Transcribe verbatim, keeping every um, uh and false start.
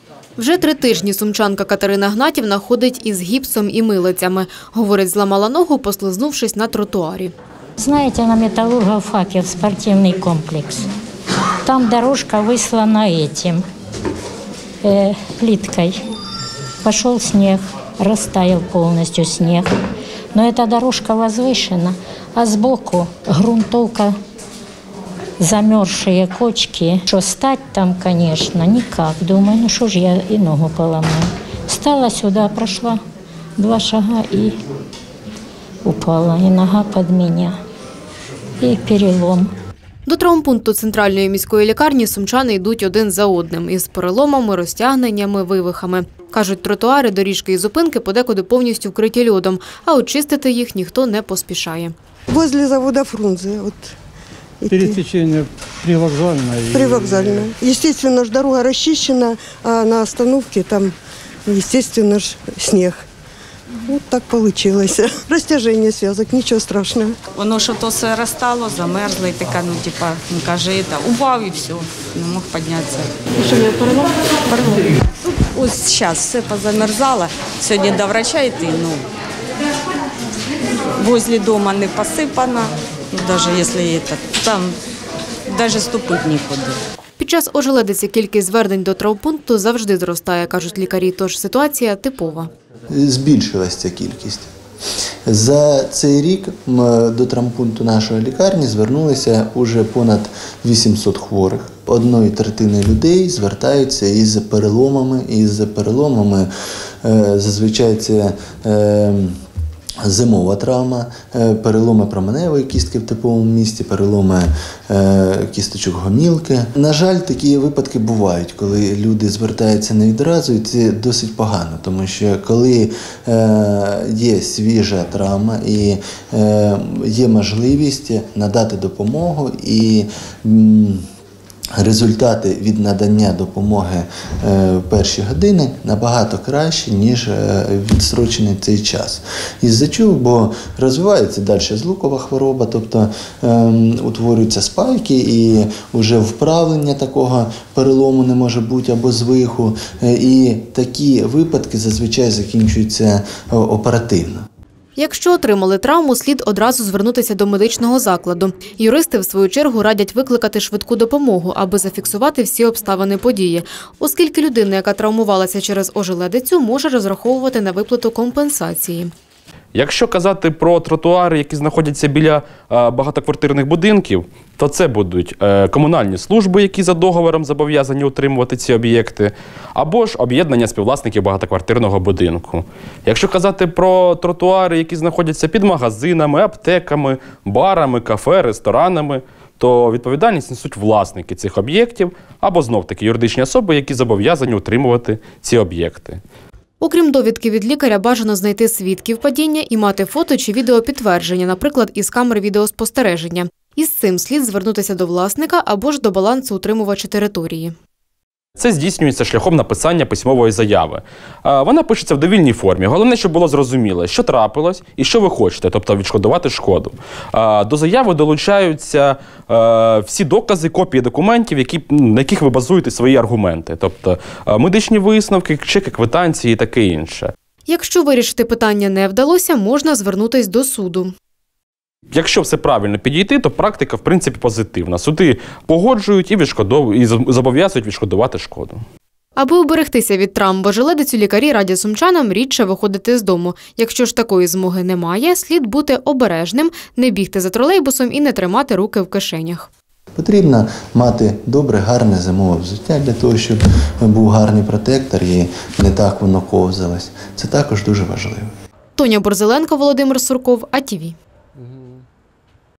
Вже три тижні сумчанка Катерина Гнатівна ходить із гіпсом і милицями. Говорить, зламала ногу, послизнувшись на тротуарі. Знаете, на Металлургофаке в спортивный комплекс. Там дорожка выслана этим, э, плиткой. Пошел снег, растаял полностью снег. Но эта дорожка возвышена, а сбоку грунтовка, замерзшие кочки. Что стать там, конечно, никак. Думаю, ну что ж я и ногу поломаю. Встала сюда, прошла два шага и упала. И нога под меня, и перелом. До травмпункту центральної міської лікарні сумчани йдуть один за одним із переломами, розтягненнями, вивихами. Кажуть, тротуари, доріжки і зупинки подекуди повністю вкриті льодом, а очистити їх ніхто не поспішає. Возле завода Фрунзе. Вот, пересечение привокзальное. Привокзальное. Естественно, ж дорога расчищена, а на остановке там, естественно, ж снег. Вот так получилось. Растяжение связок, ничего страшного. Воно що то все розстало, замерзло і така, ну, типа, ну, каже, это, упав і все, не мог піднятися. І що, я перелом? Перелом. Ось зараз все позамерзало, сьогодні до врача йти, ну, возле дома не посипано, ну, навіть якщо это, там навіть ступити нікуди. Під час ожеледиці кількість звернень до травмпункту завжди зростає, кажуть лікарі, тож ситуація типова. Збільшилася ця кількість. За цей рік до травмпункту нашої лікарні звернулися вже понад вісімсот хворих. Одної третини людей звертаються із переломами, із переломами зазвичай це зимова травма, переломи променевої кістки в типовому місці, переломи кісточок гомілки. На жаль, такі випадки бувають, коли люди звертаються не відразу, і це досить погано, тому що коли є свіжа травма і є можливість надати допомогу і результати від надання допомоги в перші години набагато краще, ніж відстрочений цей час. Із-за чого? Бо розвивається далі злукова хвороба, тобто ем, утворюються спайки і вже вправлення такого перелому не може бути або звиху. І такі випадки зазвичай закінчуються оперативно. Якщо отримали травму, слід одразу звернутися до медичного закладу. Юристи, в свою чергу, радять викликати швидку допомогу, аби зафіксувати всі обставини події, оскільки людина, яка травмувалася через ожеледицю, може розраховувати на виплату компенсації. Якщо казати про тротуари, які знаходяться біля багатоквартирних будинків, то це будуть комунальні служби, які за договором зобов'язані утримувати ці об'єкти, або ж об'єднання співвласників багатоквартирного будинку. Якщо казати про тротуари, які знаходяться під магазинами, аптеками, барами, кафе, ресторанами, то відповідальність несуть власники цих об'єктів або знов-таки юридичні особи, які зобов'язані утримувати ці об'єкти. Окрім довідки від лікаря, бажано знайти свідків падіння і мати фото чи відеопідтвердження, наприклад, із камер відеоспостереження. Із цим слід звернутися до власника або ж до балансоутримувача території. Це здійснюється шляхом написання письмової заяви. Вона пишеться в довільній формі. Головне, щоб було зрозуміло, що трапилось і що ви хочете, тобто відшкодувати шкоду. До заяви долучаються всі докази, копії документів, які, на яких ви базуєте свої аргументи, тобто медичні висновки, чеки, квитанції і таке інше. Якщо вирішити питання не вдалося, можна звернутися до суду. Якщо все правильно підійти, то практика, в принципі, позитивна. Суди погоджують і, і зобов'язують відшкодувати шкоду. Аби уберегтися від травм в ожеледицю, лікарі радять сумчанам рідше виходити з дому. Якщо ж такої змоги немає, слід бути обережним, не бігти за тролейбусом і не тримати руки в кишенях. Потрібно мати добре, гарне зимове взуття для того, щоб був гарний протектор і не так воно ковзалось. Це також дуже важливо. Тоня Борзеленко, Володимир Сурков, А Ті Ві.